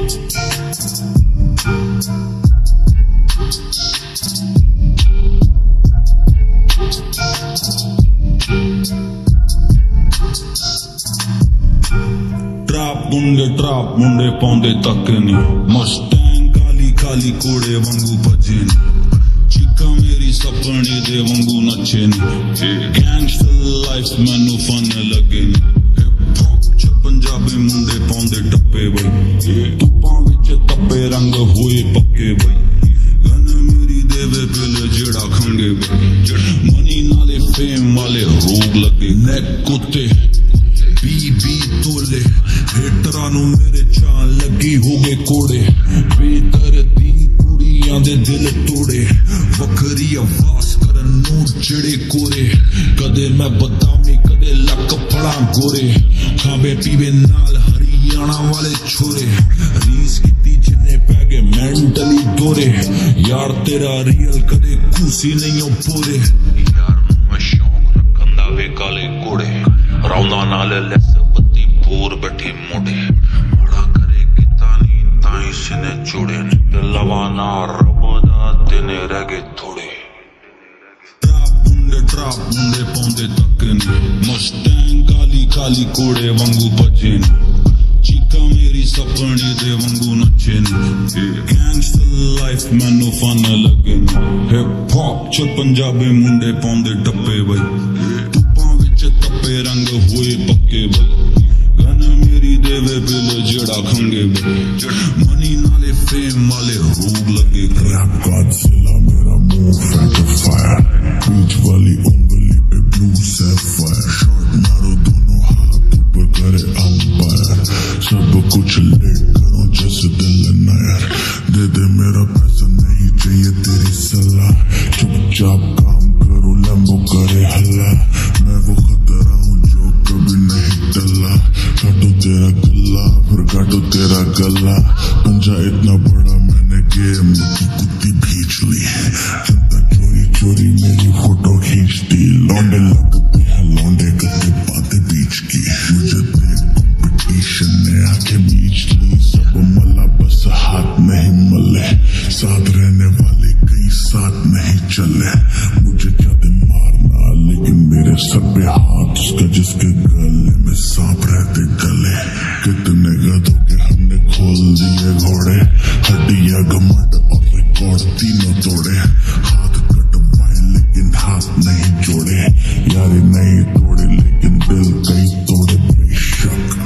Trap मुंडे पाउंदे तक नहीं, Mustang Kali Kali कोड़े वांगू भजे नहीं, चिका मेरी सपने दे वांगू नचे नहीं, गैंगस्टर लाइफ मैनू फन लगे नहीं, हिप हॉप च पंजाबी मुंडे पाउंदे टप्पे बई, धुप्पां विच तप्पे रंग होए पक्के बई, गन मेरी देवे बिल जेड़ा खंगे बई, मनी नाले फेम वाले रोग लगे, नेक कुत्ते बी तोले, हेटरां नू मेरे चाल लगी हो गए कोड़े, बेदर्दी कुड़ियां दे दिल तोड़े, वखरी आवाज करन नू चिड़े कोरे, कदे मैं बदामी कदे लक फड़ा गोरे, खाबे पीवे नाल हरियाणा वाले छोरे, रीस कीती जिन्ने पै गए मेंटली दोरे, यार तेरा रियल कदे खूसी नहीं हो पोरे, यार मैं शौक रखन दा वे काले कोड़े, रौंदा नाल लैस बत्ती पूर बैठी मोड़े, बड़ा करे किता नी ताई सिने जोड़े, लवाना रबदा दिने रह गए थोड़े, ट्राप मुंडे पाउंदे तक नहीं, मस्टैंग काली काली कोड़े वांगू भजे नहीं, चिका मेरी सपने दे वांगू नचे नहीं, गैंगस्टर लाइफ मैनू फन लगे नहीं, हिप हॉप च पंजाबी मुंडे पाउंदे टप्पे बई, धुप्पां विच तप्पे रंग होए पक्के बई, गन मेरी देवे बिल जेड़ा खंगे बई, मनी नाले फेम वाले रोग लगे, रैप गॉडजिला मेरा मूव फैट फायर, बीच वाली उंगली पे ब्लू सैफायर, शॉट मारो दोनों हाथ ऊपर करे अंपायर, सब कुछ लेट करो जैसे दिल नायर, दे दे मेरा पैसा नहीं चाहिए तेरी सलाह, चुपचाप काम करो लंबो करे हल्ला, मैं वो खतरा हूँ जो कभी नहीं टला, काटो तेरा गला फिर काटो तेरा गला, पंजा इतना बड़ा मैंने गेम की कुत्ती भींच ली, जनता चोरी चोरी मेरी फोटो खींचती, लौंडे लगते हैं लौंडे करते बातें बीच की, मुझे देख कंपटीशन ने आके बीच ली, सब मला बस हाथ नहीं मले, साथ रहने वाले कई साथ नहीं चले, मुझे चाहते मारना लेकिन मेरे सर पे हाथ उसका जिसके गले में सांप रहते गले, कितने गधों के हमने खोल दिए घोड़े, हड्डियां घमंड और रिकॉर्ड तीनों तोड़े, हाथ कटवाए लेकिन हाथ नहीं जोड़े, यारी नहीं तोड़े लेकिन दिल कई तोड़े बेशक,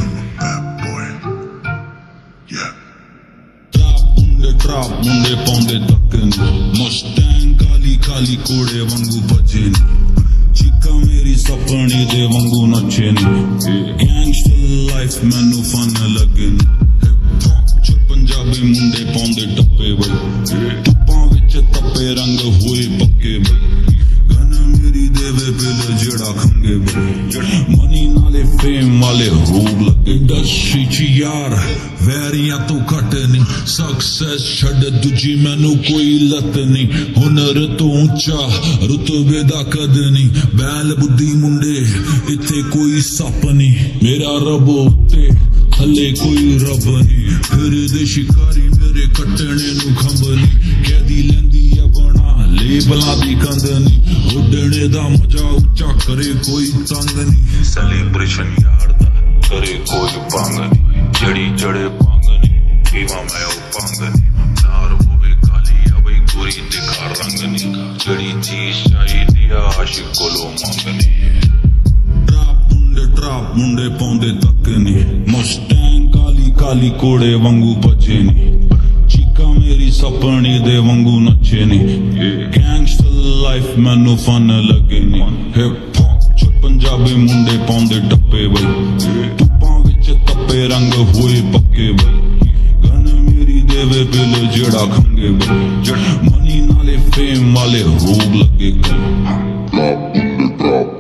ट्राप मुंडे पाउंदे तक नहीं, मस्टैंग काली काली कोड़े वांगू भजे नहीं, चिका मेरी सपने दे वांगू नचे नहीं, गैंगस्टर लाइफ मैनू फन लगे नहीं, हिप हॉप च पंजाबी मुंडे पाउंदे टप्पे बई, धुप्पां विच तप्पे रंग होए पक्के बई, गन मेरी देवे बिल जेड़ा खंगे बई, मनी नाले फेम वाले रोग लगे, इंडस्ट्री च यार वैरियां तो घट नहीं, सक्सेस छड़ दूजी मैनू कोई लत नहीं, हुनर तो ऊंचा रुतबे दा कद नहीं, बैल बुद्धि मुंडे इत्थे कोई सप नहीं, मेरा रब उत्ते थले कोई रब नहीं, फिर दे शिकारी मेरे कटने नू खंब नहीं, कैदी लैंदी है बना लेबलां दी कंध नहीं, उड्डने दा मजा उच्चा करे कोई तंग नहीं, सेलिब्रेशन यार दा करे कोई भंग नहीं, जड़ी जड़े भंग नहीं, पीवा मैं ओ भंग नहीं, नार होवे काली या बई गोरी दिखा रंग नहीं, जड़ी चीज चाहिदी आशिक कोलो मंग नहीं, ट्राप मुंडे पाउंदे तक नहीं, मस्टैंग काली काली कोड़े वांगू भजे नहीं, चिका मेरी सपने दे वांगू नचे नहीं, गैंगस्टर लाइफ मैनू फन लगे नहीं, हिप हॉप च पंजाबी मुंडे पाउंदे टप्पे बई, धुप्पां विच तप्पे रंग होए पक्के बई, गन मेरी देवे बिल जेड़ा खंगे बई, मनी नाले फेम वाले रोग लगे कई।